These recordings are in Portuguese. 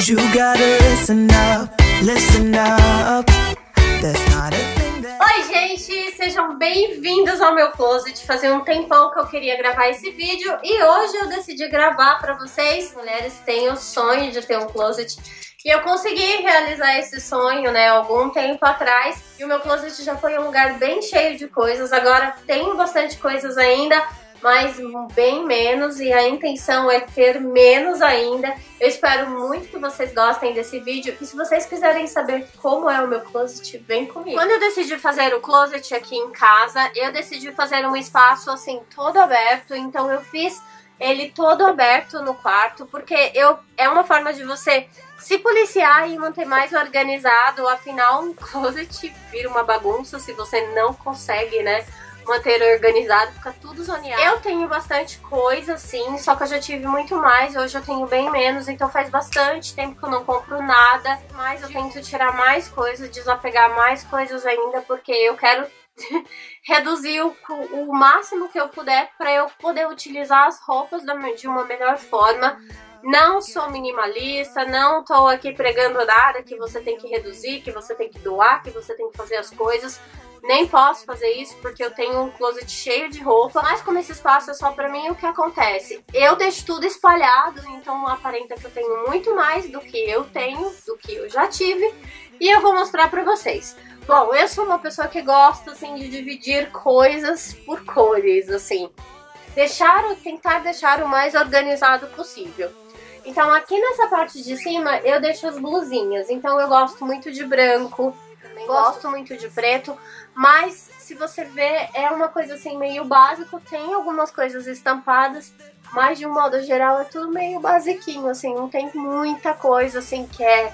you gotta listen up, listen up. There's not a thing that... Oi gente, sejam bem-vindos ao meu closet. Fazia um tempão que eu queria gravar esse vídeo e hoje eu decidi gravar pra vocês. Mulheres têm o sonho de ter um closet e eu consegui realizar esse sonho, né, algum tempo atrás. E o meu closet já foi um lugar bem cheio de coisas. Agora tenho bastante coisas ainda, mas bem menos, e a intenção é ter menos ainda. Eu espero muito que vocês gostem desse vídeo, e se vocês quiserem saber como é o meu closet, vem comigo. Quando eu decidi fazer o closet aqui em casa, eu decidi fazer um espaço assim, todo aberto, então eu fiz ele todo aberto no quarto, porque é uma forma de você se policiar e manter mais organizado. Afinal, um closet vira uma bagunça se você não consegue, né, manter organizado, fica tudo zoneado. Eu tenho bastante coisa, sim, só que eu já tive muito mais, hoje eu tenho bem menos, então faz bastante tempo que eu não compro nada, mas eu tento tirar mais coisas, desapegar mais coisas ainda, porque eu quero reduzir o máximo que eu puder para eu poder utilizar as roupas de uma melhor forma. Não sou minimalista, não tô aqui pregando nada que você tem que reduzir, que você tem que doar, que você tem que fazer as coisas. Nem posso fazer isso porque eu tenho um closet cheio de roupa, mas como esse espaço é só pra mim, o que acontece? Eu deixo tudo espalhado, então aparenta que eu tenho muito mais do que eu tenho, do que eu já tive, e eu vou mostrar pra vocês. Bom, eu sou uma pessoa que gosta, assim, de dividir coisas por cores, assim. Tentar deixar o mais organizado possível. Então aqui nessa parte de cima eu deixo as blusinhas, então eu gosto muito de branco, gosto muito de preto, mas se você ver é uma coisa assim meio básico, tem algumas coisas estampadas, mas de um modo geral é tudo meio basiquinho, assim, não tem muita coisa assim que é...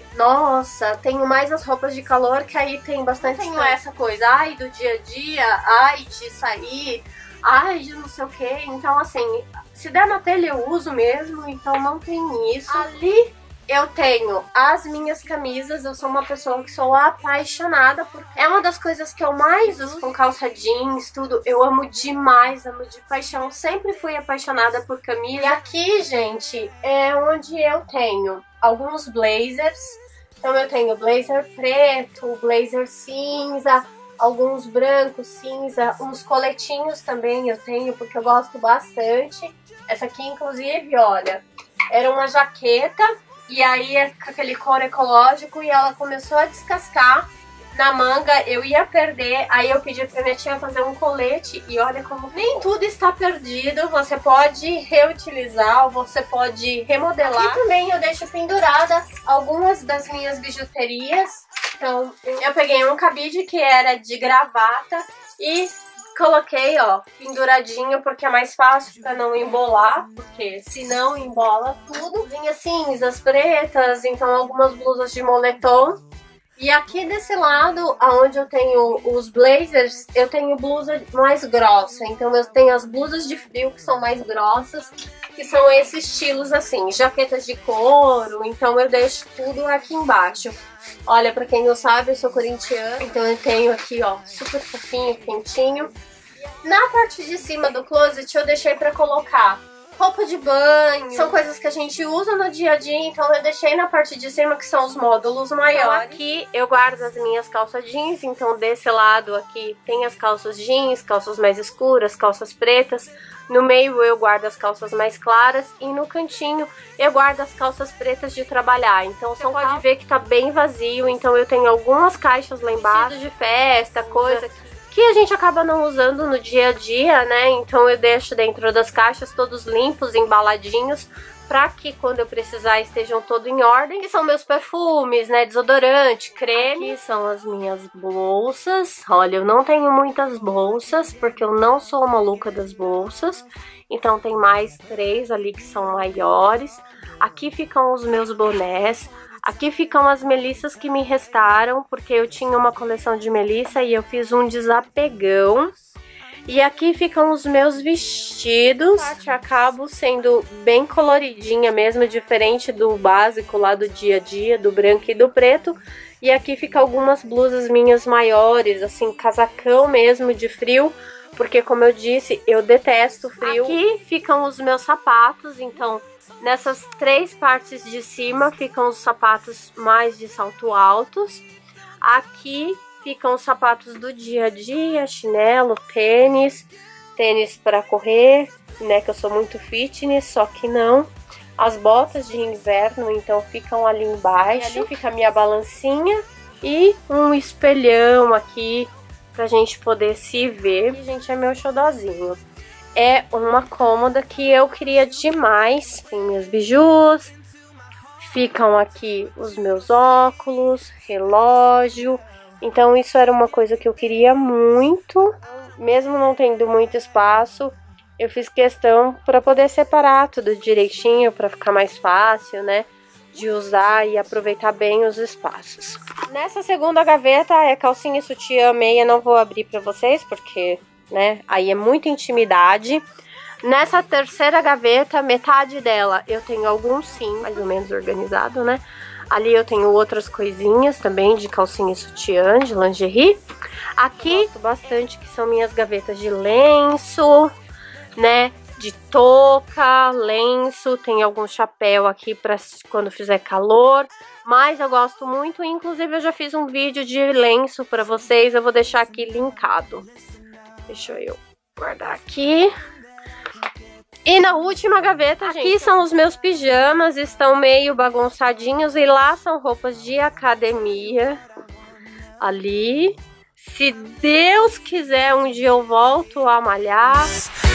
Nossa, tenho mais as roupas de calor, que aí tem bastante... Tenho essa coisa, ai, do dia a dia, ai, de sair, ai, de não sei o que. Então assim, se der na telha eu uso mesmo, então não tem isso. Ali eu tenho as minhas camisas, eu sou uma pessoa que sou apaixonada por... É uma das coisas que eu mais uso com calça jeans, tudo. Eu amo demais, amo de paixão. Sempre fui apaixonada por camisa. E aqui, gente, é onde eu tenho alguns blazers. Então eu tenho blazer preto, blazer cinza, alguns brancos, cinza, uns coletinhos também eu tenho, porque eu gosto bastante. Essa aqui, inclusive, olha, era uma jaqueta. E aí é com aquele couro ecológico e ela começou a descascar na manga, eu ia perder, aí eu pedi pra minha tia fazer um colete e olha como nem tudo está perdido, você pode reutilizar, você pode remodelar. Aqui também eu deixo pendurada algumas das minhas bijuterias, então eu peguei um cabide que era de gravata e coloquei, ó, penduradinho, porque é mais fácil pra não embolar, porque senão embola tudo. Vinha cinzas, pretas, então algumas blusas de moletom. E aqui desse lado, onde eu tenho os blazers, eu tenho blusa mais grossa. Então eu tenho as blusas de frio que são mais grossas, que são esses estilos assim, jaquetas de couro. Então eu deixo tudo aqui embaixo. Olha, pra quem não sabe, eu sou corintiana, então eu tenho aqui, ó, super fofinho, quentinho. Na parte de cima do closet eu deixei pra colocar roupa de banho, são coisas que a gente usa no dia a dia, então eu deixei na parte de cima que são os módulos maiores. Então aqui eu guardo as minhas calças jeans, então desse lado aqui tem as calças jeans, calças mais escuras, calças pretas. No meio eu guardo as calças mais claras e no cantinho eu guardo as calças pretas de trabalhar. Então você pode ver que tá bem vazio, então eu tenho algumas caixas lá embaixo de festa, coisa que a gente acaba não usando no dia a dia, né? Então eu deixo dentro das caixas todos limpos, embaladinhos, pra que quando eu precisar estejam todos em ordem. Que são meus perfumes, né? Desodorante, creme. Aqui são as minhas bolsas. Olha, eu não tenho muitas bolsas, porque eu não sou maluca das bolsas. Então tem mais 3 ali que são maiores. Aqui ficam os meus bonés. Aqui ficam as melissas que me restaram, porque eu tinha uma coleção de melissa e eu fiz um desapegão. E aqui ficam os meus vestidos. Acabo sendo bem coloridinha mesmo, diferente do básico lá do dia a dia, do branco e do preto. E aqui fica algumas blusas minhas maiores, assim, casacão mesmo de frio, porque como eu disse, eu detesto frio. Aqui ficam os meus sapatos, então nessas 3 partes de cima ficam os sapatos mais de salto altos. Aqui ficam os sapatos do dia a dia, chinelo, tênis para correr, né, que eu sou muito fitness, só que não. As botas de inverno, então, ficam ali embaixo. E ali fica a minha balancinha e um espelhão aqui pra gente poder se ver. E, gente, é meu xodozinho. É uma cômoda que eu queria demais. Tem minhas bijus, ficam aqui os meus óculos, relógio. Então isso era uma coisa que eu queria muito. Mesmo não tendo muito espaço, eu fiz questão para poder separar tudo direitinho, para ficar mais fácil, né, de usar e aproveitar bem os espaços. Nessa segunda gaveta é calcinha e sutiã meia, não vou abrir para vocês porque, né, aí é muita intimidade. Nessa terceira gaveta, metade dela eu tenho alguns sim, mais ou menos organizado, né? Ali eu tenho outras coisinhas também de calcinha e sutiã, de lingerie. Aqui, gosto bastante, que são minhas gavetas de lenço, né? De touca, lenço, tem algum chapéu aqui para quando fizer calor. Mas eu gosto muito, inclusive eu já fiz um vídeo de lenço para vocês, eu vou deixar aqui linkado. Deixa eu guardar aqui. E na última gaveta, gente, aqui são os meus pijamas, estão meio bagunçadinhos. E lá são roupas de academia. Ali. Se Deus quiser, um dia eu volto a malhar.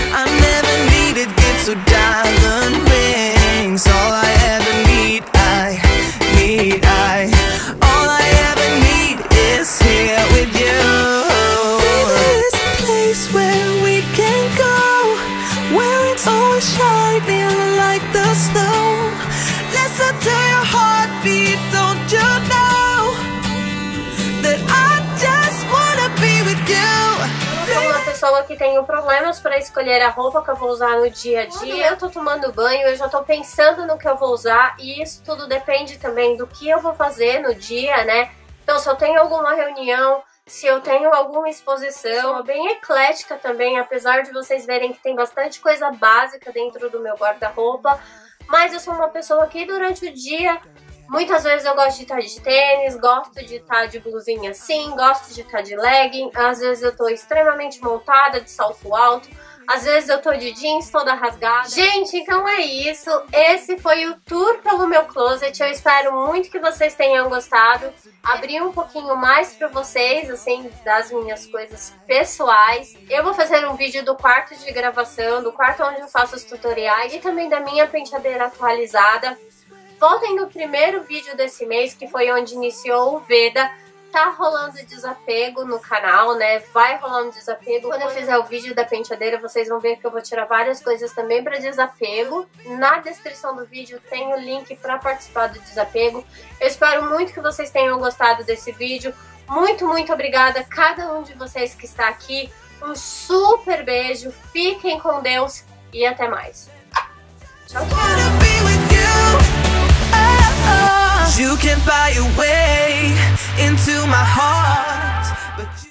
Que tenho problemas para escolher a roupa que eu vou usar no dia a dia. Quando eu tô tomando banho, eu já tô pensando no que eu vou usar, e isso tudo depende também do que eu vou fazer no dia, né? Então, se eu tenho alguma reunião, se eu tenho alguma exposição, sou bem eclética também, apesar de vocês verem que tem bastante coisa básica dentro do meu guarda-roupa, mas eu sou uma pessoa que durante o dia, muitas vezes eu gosto de estar de tênis, gosto de estar de blusinha assim, gosto de estar de legging, às vezes eu tô extremamente montada, de salto alto, às vezes eu tô de jeans toda rasgada. Gente, então é isso, esse foi o tour pelo meu closet, eu espero muito que vocês tenham gostado, abri um pouquinho mais pra vocês, assim, das minhas coisas pessoais. Eu vou fazer um vídeo do quarto de gravação, do quarto onde eu faço os tutoriais e também da minha penteadeira atualizada. Voltem no primeiro vídeo desse mês, que foi onde iniciou o Veda. Tá rolando desapego no canal, né? Vai rolando desapego. Quando eu fizer o vídeo da penteadeira, vocês vão ver que eu vou tirar várias coisas também para desapego. Na descrição do vídeo tem o link para participar do desapego. Eu espero muito que vocês tenham gostado desse vídeo. Muito, muito obrigada a cada um de vocês que está aqui. Um super beijo, fiquem com Deus e até mais. Tchau, tchau! You can buy your way into my heart.